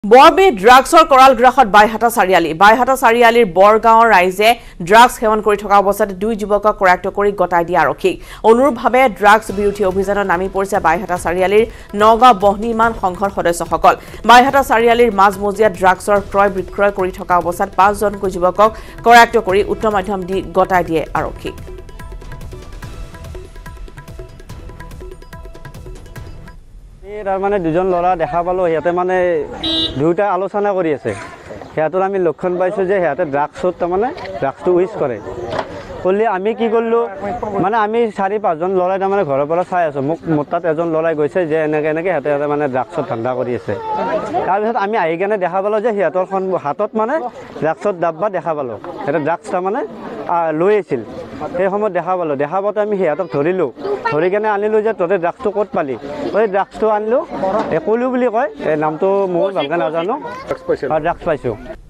বৰবে ড্ৰাগছৰ কৰাল গ্ৰাহত বাইহাটা চাৰিয়ালিৰ বৰগাঁৱৰ ৰাইজে ড্ৰাগছ সেৱন কৰি থকা অৱস্থাত দুই যুৱকক কৰায়ত্ব কৰি গটাই দিয়া আৰক্ষীক অনুৰূপভাৱে ড্ৰাগছ বিৰোধী অভিযানত নামি পৰিছে বাইহাটা চাৰিয়ালিৰ নগাঁও বহ্নিমান সংঘৰ সদস্যসকল বাইহাটা চাৰিয়ালিৰ মাজমজিয়া ড্ৰাগছৰ ক্ৰয় বিক্ৰয় কৰি থকা অৱস্থাত 5 জনকৈ যুৱকক কৰায়ত্ব কৰি উত্তম মাধ্যম দি গটাই দিয়ে আৰক্ষীক মানে দুজন লৰা দেখা পালো হেতে মানে দুটা আলোচনা কৰি আছে হেতৰ আমি লক্ষণ পাইছো যে হেতে ড্ৰাগছত মানে ড্ৰাগছটো ইউজ কৰে কলি আমি কি করলো মানে আমি 4-5 জন লৰাই মানে ঘৰৰ পৰা চাই আছো মোক মোটাত এজন লৰাই গৈছে যে এনেকে হেতে মানে ড্ৰাগছত ধান্দা কৰি আছে তাৰ পিছত আমি আহি কেনে দেখা পালো যে হেতৰ হাতত মানে ড্ৰাগছত ডাব্বা দেখা পালো এটা ড্ৰাগছটা মানে লৈ আছিল সেই সময়ত দেখা পাতে আমি হেতক ধৰি কেনে আনিলো যে ততে ড্ৰাগছটো ক'ত পালি ওই ড্ৰাগছটো আনিলো কলু বুলি কয় নামটো মোৰ ভালকৈ নাজানো ড্ৰাগছ পাইছো